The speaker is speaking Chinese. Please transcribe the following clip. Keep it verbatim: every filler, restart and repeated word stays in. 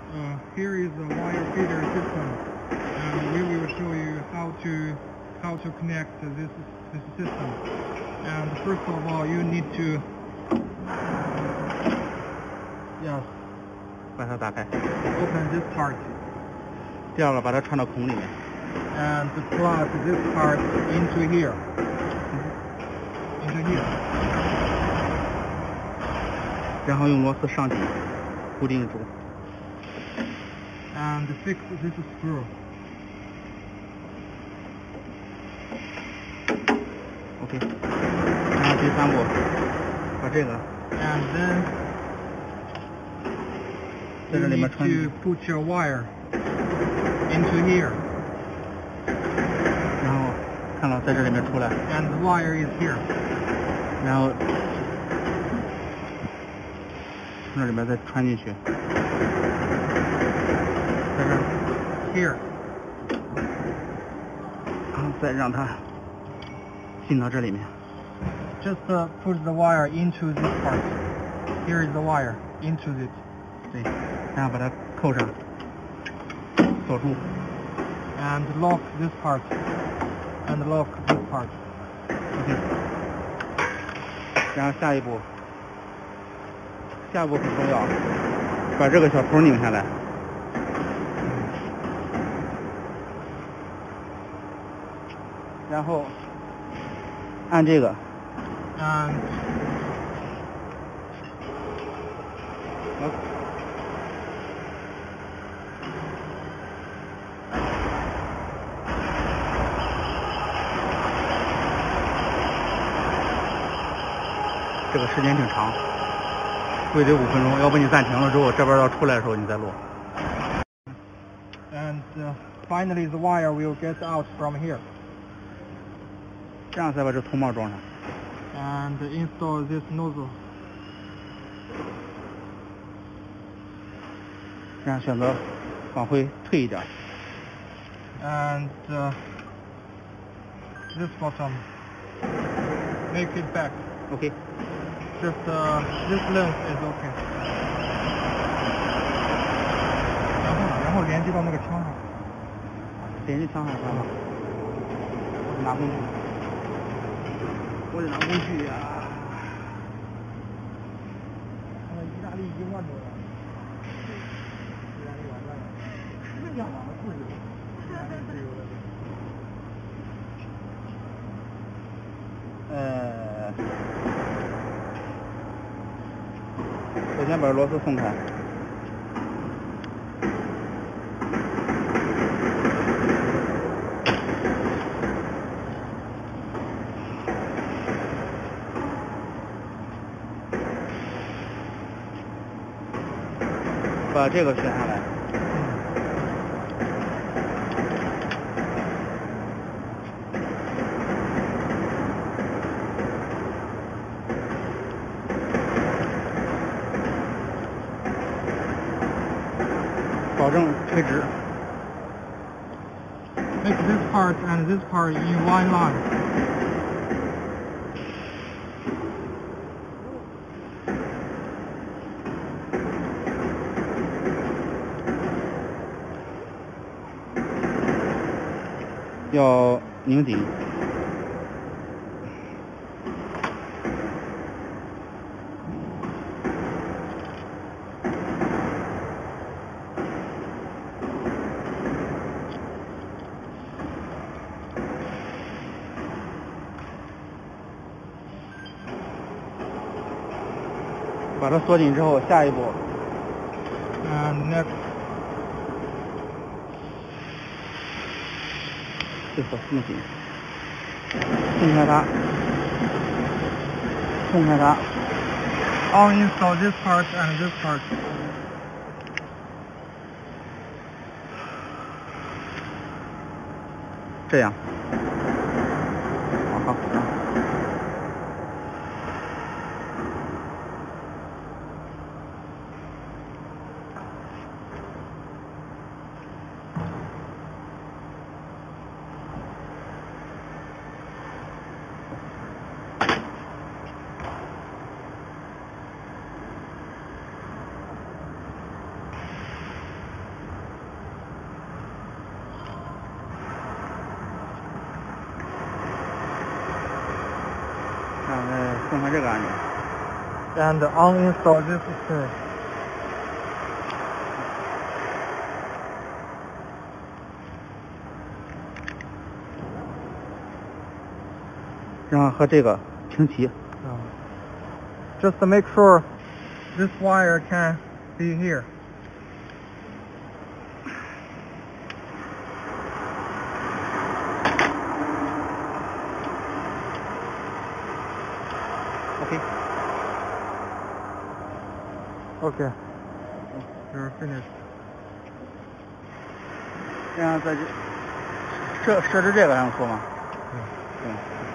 Uh, here is the wire feeder system, and we will show you how to how to connect this this system. And first of all, you need to yes 把它打开。 open this part. 第二个，把它穿到孔里面。 And plug this part into here. Into here. 然后用螺丝上紧，固定住。 And fix this screw. OK。然后第三步，把这个 And then 在 you 这里 need 面穿进 to put your wire into here. 然后看到在这里面出来， And the wire is here. 然后从这里面再穿进去，在这儿， Here. 然后再让它进到这里面。 Just uh, put the wire into this part. Here is the wire into it. 对，然后把它扣上，锁住。 And lock this part. And lock this part. OK。然后下一步，下一步很重要，把这个小头拧下来。然后按这个， And 好，这个时间挺长，估计得五分钟，要不你暂停了之后，这边要出来的时候你再录。 and uh, finally the wire will get out from here. 这样才把这头帽装上。 And install this nozzle. 然后选择往回退一点。 And uh, this bottom. Make it back. OK。 Just uh, this length is okay. 然后然后连接到那个枪上。 连接枪上干嘛？拿工具。我得拿工具呀、啊。 呃，意大利一万多了。意大利完蛋了。那讲完了自由。意大利自由了。 呃，首先把螺丝松开。 把这个选下来，保证垂直。 Make this part and this part in one line. 要拧紧。把它锁紧之后，下一步。 And next. 这锁松紧，松开它，松开它。 I'll install this part and this part. 这样。好好。 动开这个按钮。 And uninstall this first. 然后和这个平齐。 Uh, just to make sure this wire can be here. OK. Okay. You're finished. 这样在这设设置这个还用说吗？ 嗯。 对。